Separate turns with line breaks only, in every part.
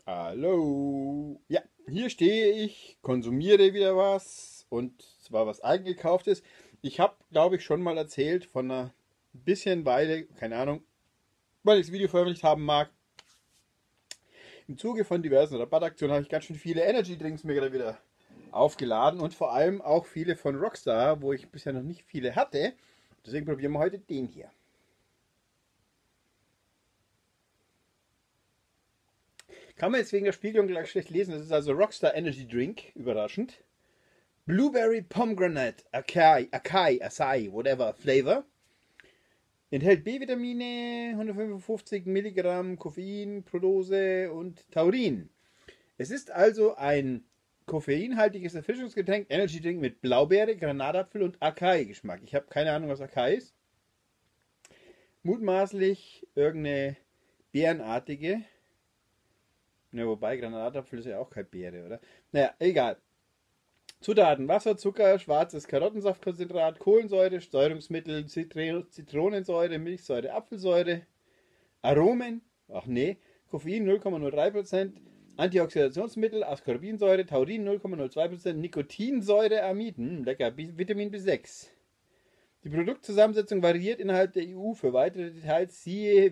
Hallo. Ja, hier stehe ich, konsumiere wieder was und zwar was eingekauftes. Ich habe, glaube ich, schon mal erzählt von einer bisschen Weile, keine Ahnung, weil ich das Video veröffentlicht haben mag. Im Zuge von diversen Rabattaktionen habe ich ganz schön viele Energy Drinks mir gerade wieder aufgeladen und vor allem auch viele von Rockstar, wo ich bisher noch nicht viele hatte. Deswegen probieren wir heute den hier. Kann man jetzt wegen der Spiegelung gleich schlecht lesen. Das ist also Rockstar Energy Drink, überraschend. Blueberry Pomegranate Acai, whatever flavor. Enthält B-Vitamine, 155 Milligramm Koffein pro Dose und Taurin. Es ist also ein koffeinhaltiges Erfrischungsgetränk, Energy Drink mit Blaubeere, Granatapfel und Acai-Geschmack. Ich habe keine Ahnung, was Acai ist. Mutmaßlich irgendeine beerenartige. Ja, wobei Granatapfel ist ja auch keine Beere, oder? Naja, egal. Zutaten: Wasser, Zucker, schwarzes Karottensaftkonzentrat, Kohlensäure, Steuerungsmittel, Zitronensäure, Milchsäure, Apfelsäure, Aromen, ach nee, Koffein 0,03%, Antioxidationsmittel, Ascorbinsäure, Taurin 0,02%, Nikotinsäure, Amid, lecker, Vitamin B6. Die Produktzusammensetzung variiert innerhalb der EU. Für weitere Details siehe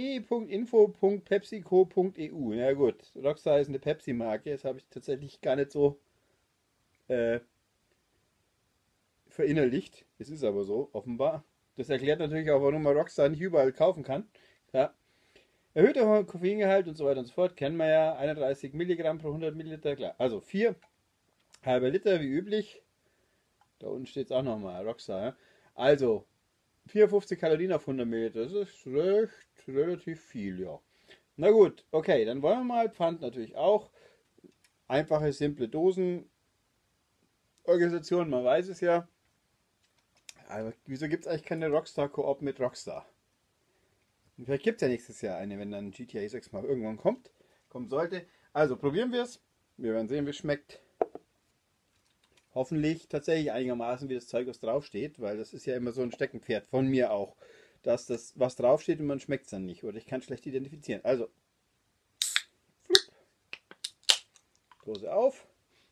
www.info.pepsico.eu. Ja gut, Rockstar ist eine Pepsi-Marke, das habe ich tatsächlich gar nicht so äh, verinnerlicht. Es ist aber so, offenbar. Das erklärt natürlich auch, warum man Rockstar nicht überall kaufen kann. Ja. Erhöhter Koffeingehalt und so weiter und so fort, kennen wir ja. 31 Milligramm pro 100 Milliliter, klar. Also 4 halbe Liter wie üblich. Da unten steht es auch nochmal, Rockstar. Ja. Also 54 Kalorien auf 100 Milliliter, das ist relativ viel, ja. Na gut, okay, dann wollen wir mal. Pfand natürlich auch. Einfache, simple Dosenorganisation, man weiß es ja. Aber wieso gibt es eigentlich keine Rockstar-Koop mit Rockstar? Und vielleicht gibt es ja nächstes Jahr eine, wenn dann GTA 6 mal irgendwann kommen sollte. Also probieren wir es. Wir werden sehen, wie es schmeckt. Hoffentlich tatsächlich einigermaßen wie das Zeug, was draufsteht, weil das ist ja immer so ein Steckenpferd von mir auch, dass das was draufsteht und man schmeckt es dann nicht oder ich kann schlecht identifizieren. Also, flupp, Dose auf.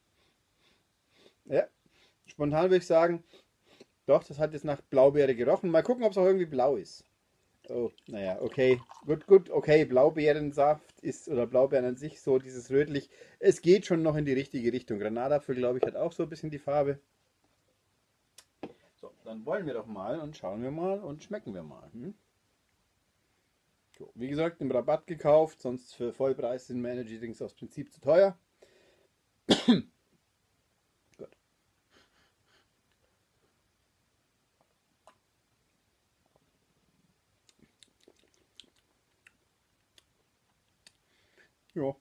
Ja, spontan würde ich sagen, doch, das hat jetzt nach Blaubeere gerochen. Mal gucken, ob es auch irgendwie blau ist. Oh, naja, okay. Gut, okay. Blaubeerensaft ist, oder Blaubeeren an sich, so dieses rötlich. Es geht schon noch in die richtige Richtung. Granatapfel, glaube ich, hat auch so ein bisschen die Farbe. So, dann wollen wir doch mal und schauen wir mal und schmecken wir mal. Hm? So, wie gesagt, im Rabatt gekauft, sonst für Vollpreis sind mir Energy Drinks aus Prinzip zu teuer. Gut. Ja.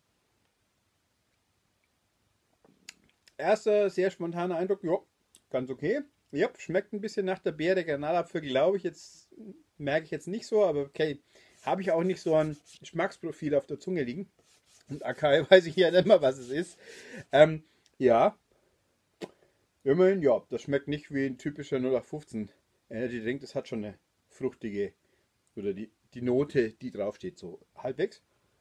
Erster sehr spontaner Eindruck, ja, ganz okay. Ja, schmeckt ein bisschen nach der Beere. Granatapfel, glaube ich, jetzt merke ich jetzt nicht so, aber okay. Habe ich auch nicht so ein Geschmacksprofil auf der Zunge liegen. Und Acai weiß ich ja nicht mal, was es ist. Ähm, ja, immerhin, ja, das schmeckt nicht wie ein typischer 0815 Energy Drink. Das hat schon eine fruchtige, oder die Note, die draufsteht, so halbwegs.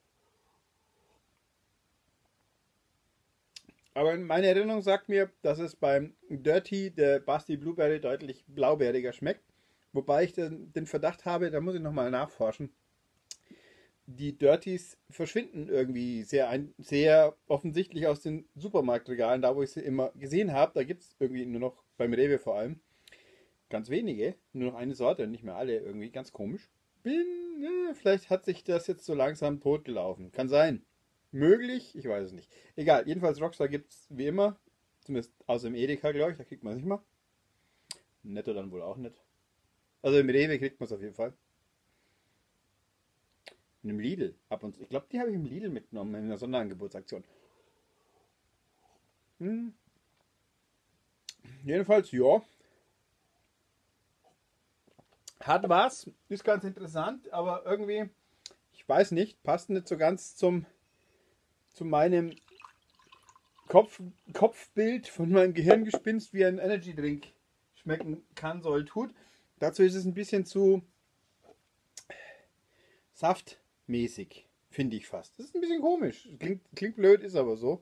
Aber meine Erinnerung sagt mir, dass es beim Dirty der Basti Blueberry deutlich blaubeeriger schmeckt. Wobei ich den Verdacht habe, da muss ich nochmal nachforschen. Die Dirties verschwinden irgendwie sehr offensichtlich aus den Supermarktregalen, da wo ich sie immer gesehen habe. Da gibt es irgendwie nur noch, beim Rewe vor allem, ganz wenige. Nur noch eine Sorte, nicht mehr alle. Irgendwie ganz komisch. Vielleicht hat sich das jetzt so langsam totgelaufen. Kann sein. Möglich, ich weiß es nicht. Egal, jedenfalls Rockstar gibt es wie immer. Zumindest außer im Edeka, glaube ich, da kriegt man es nicht mal. Netto dann wohl auch nicht. Also im Rewe kriegt man es auf jeden Fall. In einem Lidl ab und zu. Ich glaube, die habe ich im Lidl mitgenommen in einer Sonderangebotsaktion. Hm. Jedenfalls, ja. Hat was, ist ganz interessant, aber irgendwie, ich weiß nicht, passt nicht so ganz zu meinem Kopfbild von meinem Gehirngespinst, wie ein Energy Drink schmecken kann, soll, tut. Dazu ist es ein bisschen zu saftmäßig, Finde ich fast. Das ist ein bisschen komisch. Klingt blöd, ist aber so.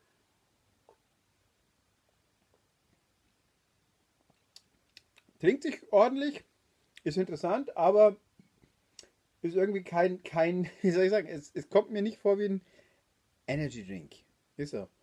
Trinkt sich ordentlich, ist interessant, aber ist irgendwie kein, wie soll ich sagen, es kommt mir nicht vor wie ein Energy Drink. Ist er.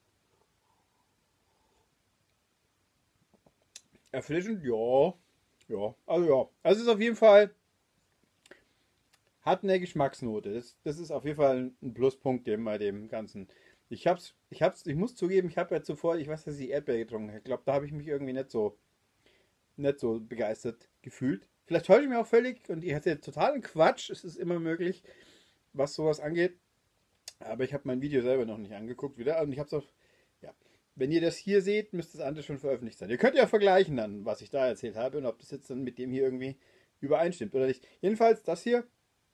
Erfrischend, ja. Ja, also ja. Also es ist auf jeden Fall, hat eine Geschmacksnote. Das ist auf jeden Fall ein Pluspunkt bei dem Ganzen. Ich muss zugeben, ich habe ja zuvor, ich weiß, dass ich Erdbeer getrunken habe. Ich glaube, da habe ich mich irgendwie nicht so begeistert gefühlt. Vielleicht täusche ich mich auch völlig und ich hatte totalen Quatsch. Es ist immer möglich, was sowas angeht. Aber ich habe mein Video selber noch nicht angeguckt wieder. Und ich habe es auch, ja. Wenn ihr das hier seht, müsste das andere schon veröffentlicht sein. Ihr könnt ja vergleichen dann, was ich da erzählt habe und ob das jetzt dann mit dem hier irgendwie übereinstimmt oder nicht. Jedenfalls, das hier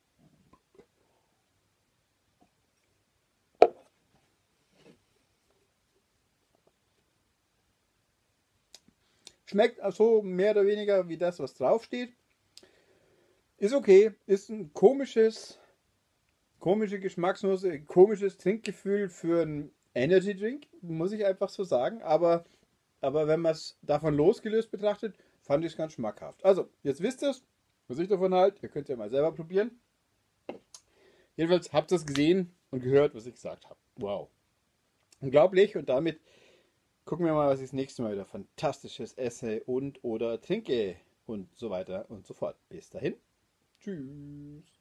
schmeckt so mehr oder weniger wie das, was draufsteht. Ist okay, ist ein komische Geschmacksnote, komisches Trinkgefühl für einen Energy Drink, muss ich einfach so sagen. Aber wenn man es davon losgelöst betrachtet, fand ich es ganz schmackhaft. Also, jetzt wisst ihr es, was ich davon halte. Ihr könnt es ja mal selber probieren. Jedenfalls habt ihr es gesehen und gehört, was ich gesagt habe. Wow. Unglaublich. Und damit gucken wir mal, was ich das nächste Mal wieder Fantastisches esse und oder trinke und so weiter und so fort. Bis dahin. Tschüss.